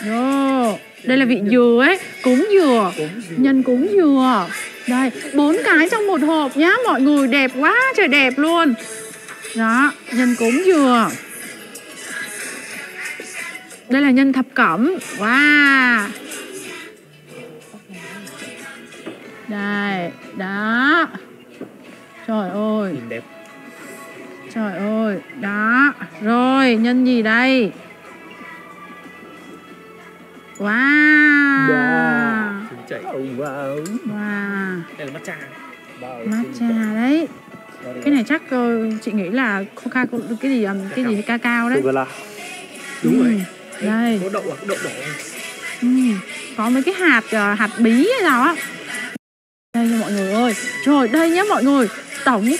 Rồi, đây là vị dừa ấy, cúng dừa, nhân cúng dừa. Đây, 4 cái trong một hộp nhá mọi người, đẹp quá trời đẹp luôn. Đó, nhân cúng dừa. Đây là nhân thập cẩm. Wow. Đây, đó. Trời ơi. Nhìn đẹp. Trời ơi, đó. Rồi, nhân gì đây? Wow. Wow. Wow. Đây là matcha. Matcha đấy. Cái này chắc chị nghĩ là cái gì cacao đấy. Đúng rồi. Đây. Có đậu đỏ. Có mấy cái hạt bí hay sao á. Đây nha mọi người ơi. Rồi đây nhá mọi người. Tổng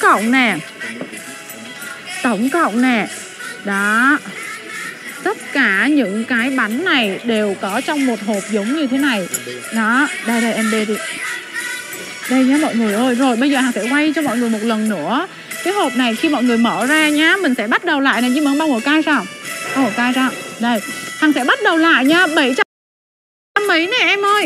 cộng nè. Đó. Tất cả những cái bánh này đều có trong một hộp giống như thế này. Đó. Đây em đi. Đây nhá mọi người ơi. Rồi bây giờ Hằng sẽ quay cho mọi người một lần nữa. Cái hộp này khi mọi người mở ra nhá, mình sẽ bắt đầu lại này. Nhưng mà bao hộp cay sao? Bao hộp cay sao? Đây. Hằng sẽ bắt đầu lại nhá. 700 mấy nè em ơi.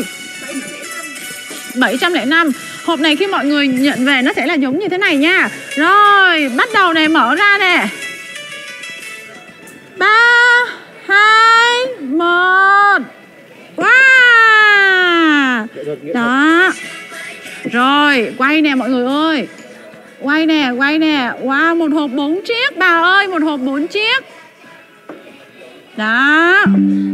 705. Hộp này khi mọi người nhận về nó sẽ là giống như thế này nha. Rồi, bắt đầu này, mở ra nè. 3, 2, 1. Wow. Đó. Rồi, quay nè mọi người ơi. Quay nè. Wow, một hộp 4 chiếc bà ơi, một hộp 4 chiếc. Đó.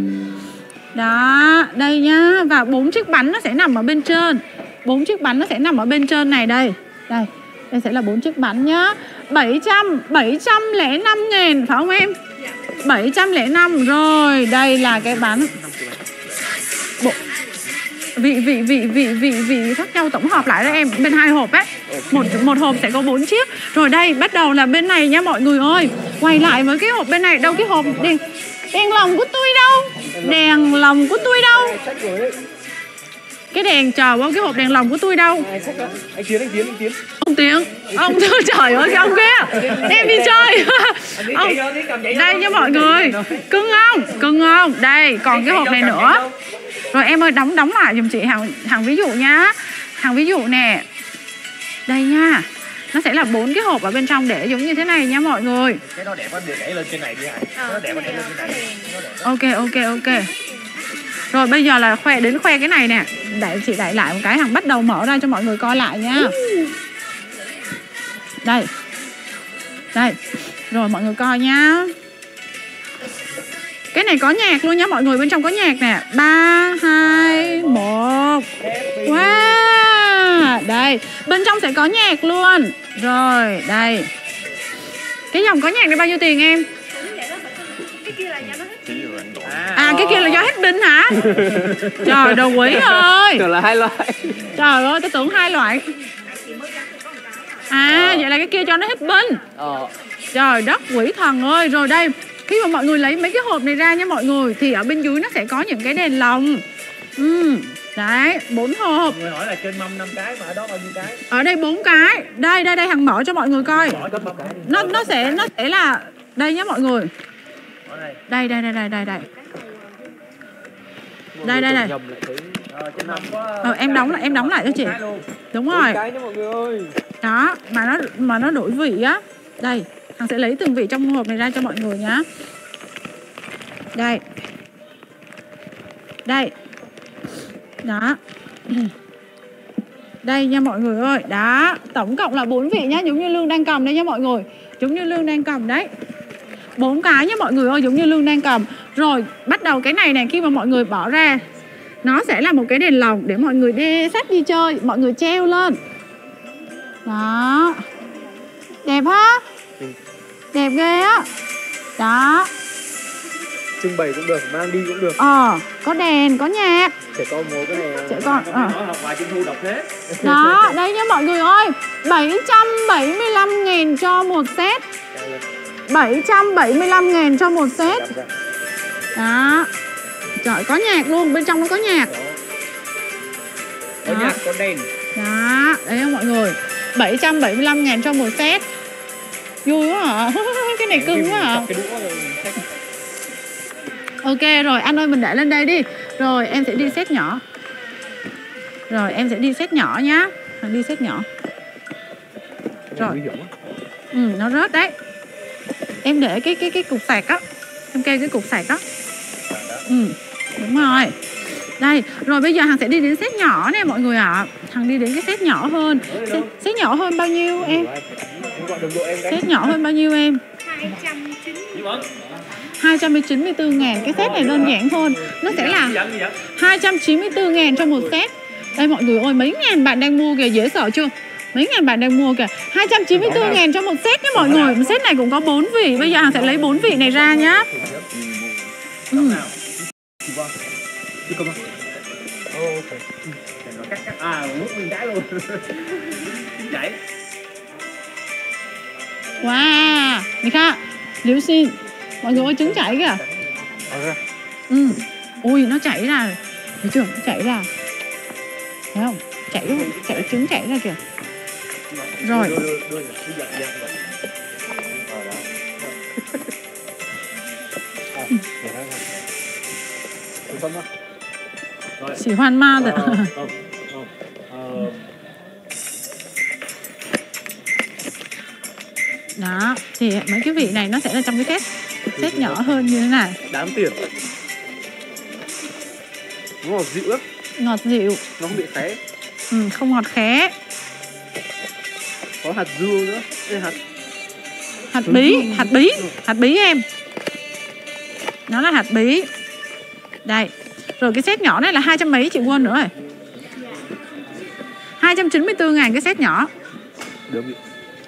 Đó, đây nhá. Và 4 chiếc bánh nó sẽ nằm ở bên trên. 4 chiếc bánh nó sẽ nằm ở bên trên này đây. Đây sẽ là 4 chiếc bánh nhá. 705 ngàn phải không em? 705. Rồi, đây là cái bánh. Vị khác nhau tổng hợp lại đó em. Bên 2 hộp ấy. Một hộp sẽ có 4 chiếc. Rồi đây, bắt đầu là bên này nhá mọi người ơi. Quay lại với cái hộp bên này. Đâu cái hộp đèn lồng của tôi đâu? Đèn lồng của tôi đâu? Cái đèn trời ơi, cái hộp đèn lồng của tôi đâu? Anh Tiến. Ông Tiến. Ông trời ơi, cái ông kia đem đi chơi. Đây nha mọi người. Cưng không? Đây, còn cái hộp này nữa. Rồi em ơi, đóng lại giùm chị Hằng ví dụ nhá. Hằng ví dụ nè. Đây nha. Nó sẽ là 4 cái hộp ở bên trong để giống như thế này nha mọi người. Cái nó đẹp quá, để lên trên này đi Hằng. Nó đẹp quá, để lên trên này. Ok. Rồi bây giờ là khoe cái này nè. Để chị đẩy lại một cái, Hằng bắt đầu mở ra cho mọi người coi lại nha. Đây. Rồi mọi người coi nha. Cái này có nhạc luôn nha mọi người, bên trong có nhạc nè. 3, 2, 1. Wow. Đây, bên trong sẽ có nhạc luôn. Rồi, đây. Cái dòng có nhạc này bao nhiêu tiền em? Cái kia là do hết pin hả? Trời đồ quỷ ơi. Tưởng là 2 loại. Trời ơi, tôi tưởng 2 loại. Vậy là cái kia cho nó hết pin. Trời đất quỷ thần ơi. Rồi đây, khi mà mọi người lấy mấy cái hộp này ra nha mọi người, thì ở bên dưới nó sẽ có những cái đèn lồng. Đấy, 4 hộp. Người hỏi là trên mâm 5 cái mà ở đó bao nhiêu cái? Ở đây 4 cái. Đây Hằng mở cho mọi người coi. Nó sẽ là đây nhé mọi người. Đây. Em đóng lại cho chị. Đúng rồi. Đó, mà nó đổi vị á. Đây, Hằng sẽ lấy từng vị trong hộp này ra cho mọi người nhá. Đây. Đó. Đây nha mọi người ơi. Đó, tổng cộng là 4 vị nhá, giống như Lương đang cầm đây nha mọi người. Giống như Lương đang cầm đấy. 4 cái nhá mọi người ơi, giống như Lương đang cầm. Rồi, bắt đầu cái này khi mà mọi người bỏ ra, nó sẽ là một cái đèn lồng để mọi người xách đi chơi, mọi người treo lên. Đó. Đẹp ha? Đẹp ghê á. Đó. Trưng bày cũng được, mang đi cũng được. Có đèn, có nhạc. Trẻ con mua cái này. Trẻ con học bài trung thu đọc hết. Đó, đây nha mọi người ơi. 775 ngàn cho một set. 775 ngàn cho một set. Đó. Trời, có nhạc luôn, bên trong nó có nhạc. Có nhạc, có đèn. Đó, đấy không mọi người. 775 ngàn cho một set. Vui quá hả? Cái này cưng quá hả? Ok rồi, anh ơi mình để lên đây đi. Rồi em sẽ đi set nhỏ. Rồi em sẽ đi set nhỏ nhá. Đi set nhỏ. Rồi. Nó rớt đấy. Em để cái cục sạc á. Em kêu cái cục sạc đó. Đúng rồi. Đây, rồi bây giờ Hằng sẽ đi đến set nhỏ nè mọi người ạ. Hằng đi đến cái set nhỏ hơn. Set nhỏ hơn bao nhiêu em? Set nhỏ hơn bao nhiêu em? 294.000. Cái set này đơn giản hơn. Nó sẽ là 294.000 cho một set. Đây mọi người ơi, mấy ngàn bạn đang mua kìa, dễ sợ chưa? Mấy ngàn bạn đang mua kìa. 294.000 cho một set nhé mọi người. Một set này cũng có 4 vị. Bây giờ Hằng sẽ lấy 4 vị này ra nhá. Wow, Mika, liễu xin. Mọi người ơi, trứng chảy kìa. Ui, nó chảy ra. Thấy chưa? Nó chảy ra. Thấy không? Chảy trứng chảy ra kìa. Rồi. Chỉ hoan ma rồi. Đó, thì mấy cái vị này nó sẽ là trong cái set nhỏ hơn như thế này. Đáng tiền. Nó ngọt dịu lắm. Ngọt dịu. Nó không bị khé. Không ngọt khé. Có hạt dưa nữa. Ê, hạt bí em. Nó là hạt bí. Đây. Rồi cái set nhỏ này là 200 mấy chị quên nữa rồi. 294.000 cái set nhỏ. Được bị.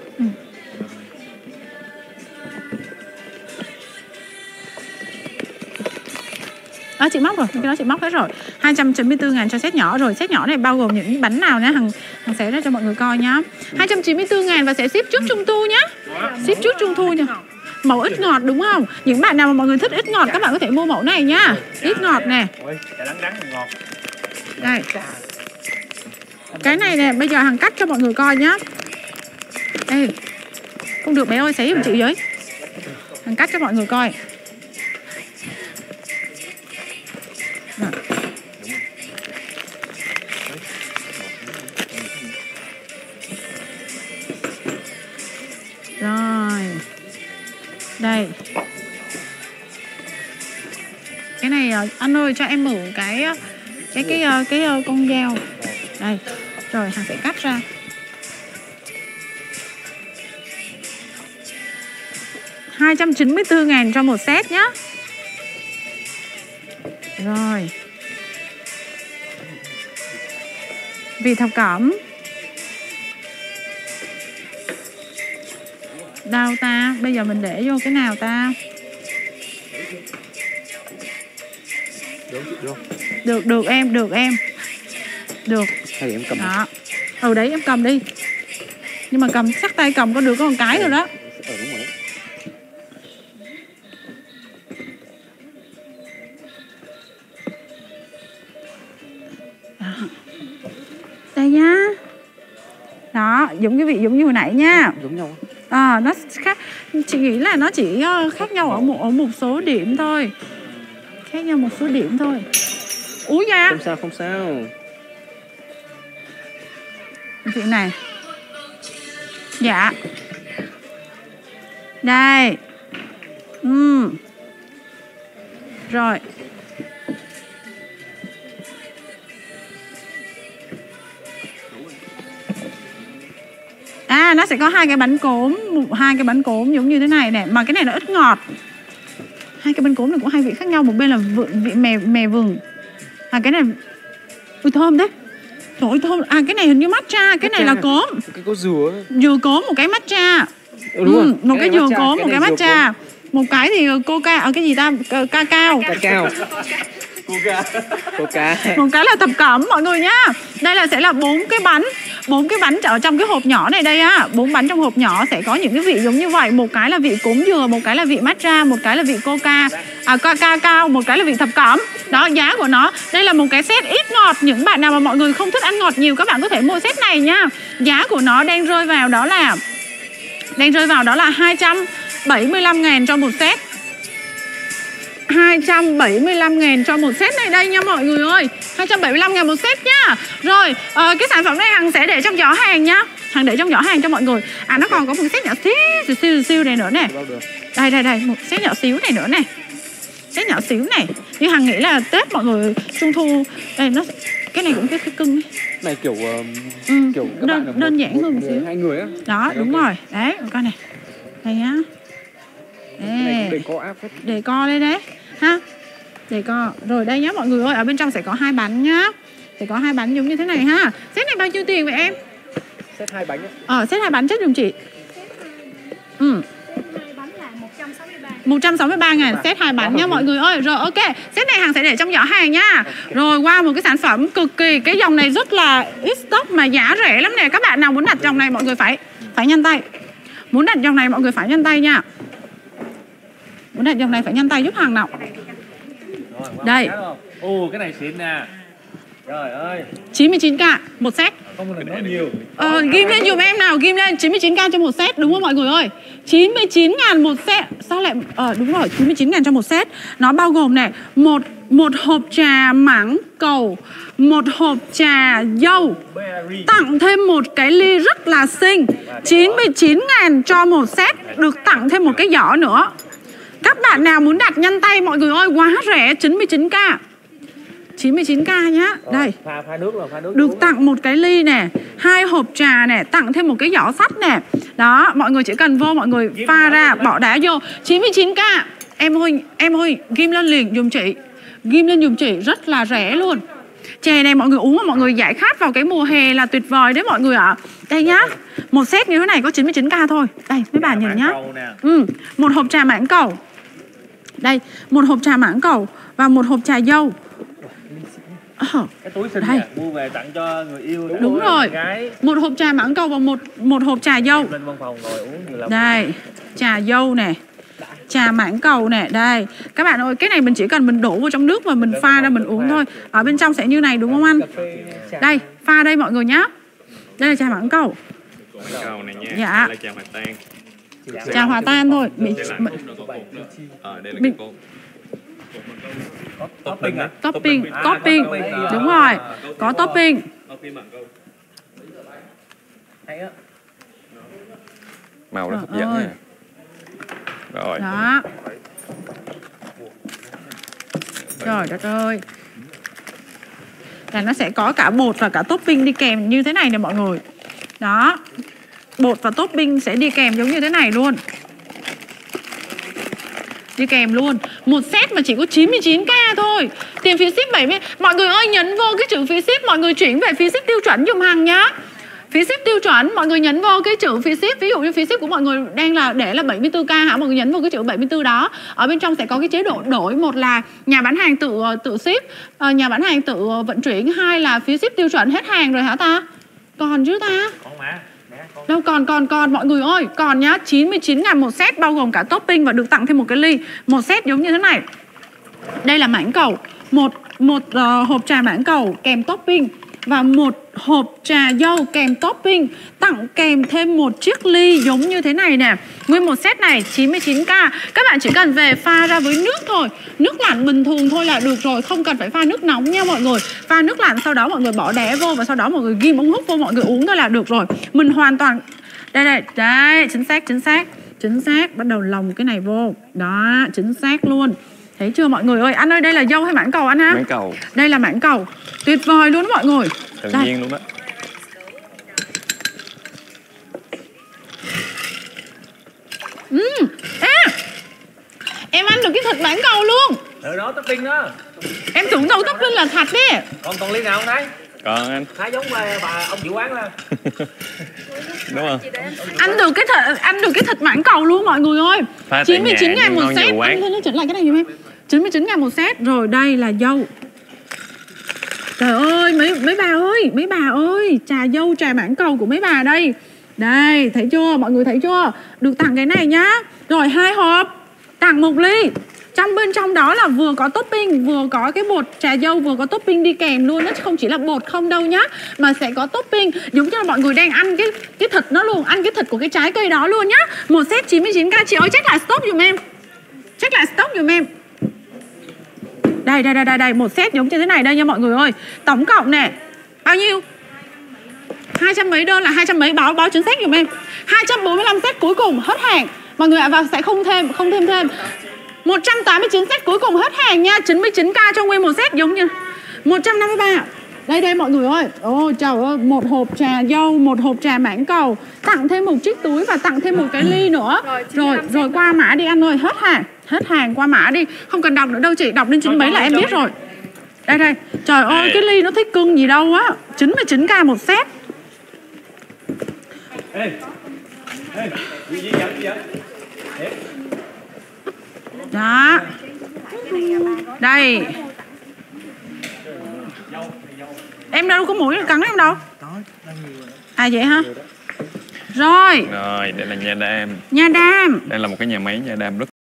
Đó chị móc rồi, cái đó chị móc hết rồi. 294.000 cho set nhỏ rồi. Set nhỏ này bao gồm những bánh nào nhá, Hằng sẽ ra cho mọi người coi nhá. 294.000 và sẽ ship trước Trung thu nhá. Ship trước Trung thu nha. Màu ít ngọt đúng không? Những bạn nào mà mọi người thích ít ngọt các bạn có thể mua mẫu này nhá. Ít ngọt nè. Đây. Cái này nè, bây giờ Hằng cắt cho mọi người coi nhá. Đây. Không được bé ơi, xé giùm chị với. Hằng cắt cho mọi người coi. Rồi. Đây. Cái này anh ơi cho em mượn cái con dao. Đây. Rồi Hằng sẽ cắt ra. $294.000 cho một set nhá. Rồi. Vị thập cẩm. Đâu ta? Bây giờ mình để vô cái nào ta? Được em. Được. Hay em cầm. Đó. Đấy em cầm đi. Nhưng mà cầm chắc tay cầm có được có một cái rồi đó. Đúng rồi đấy. Đây nhá. Đó, giống cái vị giống như hồi nãy nha. Giống nhau. Nó khác. Chị nghĩ là nó chỉ khác nhau ở một số điểm thôi. Khác nhau một số điểm thôi. Úi da. Không sao. Chị này. Dạ. Đây. Rồi. Nó sẽ có hai cái bánh cốm giống như thế này nè, mà cái này nó ít ngọt. Hai cái bánh cốm này cũng hai vị khác nhau, một bên là vị mè vừng. Cái này ui thơm đấy. Trời ơi thơm. Cái này hình như matcha, cái này là cốm. Cái có dừa. Dừa cốm một cái matcha. Một cái dừa cốm, một cái matcha. Một cái thì coca cái gì ta? Cacao. Coca. Một cái là thập cẩm mọi người nhá. Đây là sẽ là 4 cái bánh ở trong cái hộp nhỏ này đây á. 4 bánh trong hộp nhỏ sẽ có những cái vị giống như vậy. Một cái là vị cốm dừa, một cái là vị matcha, một cái là vị cacao, một cái là vị thập cẩm. Đó, giá của nó. Đây là một cái set ít ngọt. Những bạn nào mà mọi người không thích ăn ngọt nhiều các bạn có thể mua set này nhá. Giá của nó đang rơi vào đó là 275.000 cho một set. 275.000 cho một set này đây nha mọi người ơi. 275.000 một set nhá. Rồi cái sản phẩm này Hằng sẽ để trong giỏ hàng nhá. Hằng để trong giỏ hàng cho mọi người. À nó còn có một set nhỏ xíu này nữa nè. Đây một set nhỏ xíu này nữa nè. Set nhỏ xíu này. Nhưng Hằng nghĩ là Tết mọi người Trung thu đây nó cái này cũng cái cưng ấy. Này kiểu kiểu đơn giản hơn một xíu. 2 người á. Đó đúng rồi. Đấy coi này. Đây nhá. Để co áp hết. Để co đây đấy ha. Để co. Rồi đây nhá mọi người ơi, ở bên trong sẽ có 2 bánh nhá. Sẽ có 2 bánh giống như thế này ha. Set này bao nhiêu tiền vậy em? Set 2 bánh á. Set 2 bánh chết giùm chị. 163.000 set 2 bánh nhá mọi người ơi. Rồi ok, set này Hằng sẽ để trong giỏ hàng nhá. Rồi qua một cái sản phẩm cực kỳ, cái dòng này rất là ít stock mà giá rẻ lắm nè. Các bạn nào muốn đặt dòng này mọi người phải nhanh tay. Muốn đặt dòng này mọi người phải nhanh tay nha. Muốn đặt dòng này phải nhanh tay giúp Hằng nào. Đây. Ồ cái này xịn nè. Trời ơi. 99k một set. Không được nói nhiều. Ghim lên dùm em nào, ghim lên 99k cho một set đúng không mọi người ơi? 99.000 một set. Sao lại đúng rồi, 99.000 cho một set. Nó bao gồm này, một hộp trà mãng cầu, một hộp trà dâu, tặng thêm một cái ly rất là xinh. 99.000 cho một set, được tặng thêm một cái giỏ nữa. Các bạn nào muốn đặt nhanh tay mọi người ơi, quá rẻ, 99k. 99k nhá. Đây. Pha nước rồi, pha nước. Được tặng một cái ly nè, 2 hộp trà nè, tặng thêm một cái giỏ sắt nè. Đó, mọi người chỉ cần vô mọi người pha ra, bỏ đá vô. 99k. Em ơi, ghim lên liền dùm chị. Ghim lên dùm chị, rất là rẻ luôn. Chè này mọi người uống mà mọi người giải khát vào cái mùa hè là tuyệt vời đấy mọi người ạ. Đây nhá. Một set như thế này có 99k thôi. Đây, mấy bà nhìn nhá. Một hộp trà mãng cầu. Đây, một hộp trà mãng cầu và một hộp trà dâu. Cái túi xinh nè, mua về tặng cho người yêu. Đúng rồi. Một hộp trà mãng cầu và một hộp trà dâu. Lên văn phòng ngồi uống nhiều lắm. Đây, trà dâu nè. Trà mãng cầu nè, đây. Các bạn ơi, cái này mình chỉ cần mình đổ vào trong nước và mình pha ra mình uống thôi. Ở bên trong sẽ như này đúng không anh? Đây, pha đây mọi người nhá. Đây là trà mãng cầu. Cầu này nha. Dạ. Đây là trà hòa tan. Trà hòa tan thôi. Đây là cái cốt. Topping. Đúng rồi. Có topping. Màu rất hấp dẫn nha. Rồi. Đó. Trời đất ơi. Là nó sẽ có cả bột và cả topping đi kèm như thế này nè mọi người. Đó. Bột và topping sẽ đi kèm giống như thế này luôn. Đi kèm luôn. Một set mà chỉ có 99k thôi. Tiền phí ship 70. Mọi người ơi nhấn vô cái chữ phí ship, mọi người chuyển về phí ship tiêu chuẩn giùm Hằng nhá. Phí ship tiêu chuẩn, mọi người nhấn vô cái chữ phí ship. Ví dụ như phí ship của mọi người đang là để là 74k hả, mọi người nhấn vô cái chữ 74 đó. Ở bên trong sẽ có cái chế độ đổi, một là nhà bán hàng tự ship, nhà bán hàng tự vận chuyển, hai là phí ship tiêu chuẩn. Hết hàng rồi hả ta? Còn chứ ta? Còn mà. Đâu còn mọi người ơi, còn nhá, 99.000 một set bao gồm cả topping và được tặng thêm một cái ly. Một set giống như thế này. Đây là mãng cầu, một hộp trà mãng cầu kèm topping và một hộp trà dâu kèm topping, tặng kèm thêm một chiếc ly giống như thế này nè. Nguyên một set này 99k. Các bạn chỉ cần về pha ra với nước thôi, nước lạnh bình thường thôi là được rồi, không cần phải pha nước nóng nha mọi người. Pha nước lạnh sau đó mọi người bỏ đá vô và sau đó mọi người ghim ống hút vô, mọi người uống thôi là được rồi. Mình hoàn toàn đây, chính xác, bắt đầu lồng cái này vô. Đó, chính xác luôn. Thấy chưa mọi người ơi? Anh ơi, đây là dâu hay mãng cầu anh ha? Mãng cầu. Đây là mãng cầu. Tuyệt vời luôn đó mọi người. Tự nhiên luôn đó. Em ăn được cái thịt mãng cầu luôn. Ở đó topping đó. Em tưởng đâu topping là thạch đấy. Còn ly nào không thấy? Còn anh. Thái giống bà ông chủ quán là. Đúng không? Ăn được cái thịt mãng cầu luôn mọi người ơi. 99.000 một set. Anh lên nó chỉnh lại cái này giùm em. 99.000 một set. Rồi đây là dâu. Trời ơi, mấy bà ơi, trà dâu, trà mãng cầu của mấy bà đây. Đây, thấy chưa? Mọi người thấy chưa? Được tặng cái này nhá. Rồi 2 hộp, tặng 1 ly. Trong bên trong đó là vừa có topping, vừa có cái bột trà dâu, vừa có topping đi kèm luôn. Nó không chỉ là bột không đâu nhá, mà sẽ có topping. Giống như là mọi người đang ăn cái thịt nó luôn, ăn cái thịt của cái trái cây đó luôn nhá. Một set 99k. Chị ơi check lại stock giùm em. Đây, một set giống như thế này đây nha mọi người ơi. Tổng cộng nè, bao nhiêu? 200 mấy đơn là 200 mấy, báo chính xác giùm em. 245 set cuối cùng hết hàng. Mọi người ạ, và sẽ không thêm 189 set cuối cùng hết hàng nha. 99k cho nguyên một set giống như 153. Đây mọi người ơi. Ôi trời ơi, một hộp trà dâu, một hộp trà mãng cầu, tặng thêm một chiếc túi và tặng thêm một cái ly nữa. Rồi qua mã đi anh ơi, hết hàng qua mã đi. Không cần đọc nữa đâu chị, đọc đến 9 mấy là em biết rồi. Đây. Trời ơi, cái ly nó thích cưng gì đâu á. 99k một set. Đó. Đây. Em đâu có mũi cắn em đâu. À vậy hả? Rồi, đây là Nha Đam. Nha Đam. Đây là một cái nhà máy Nha Đam rất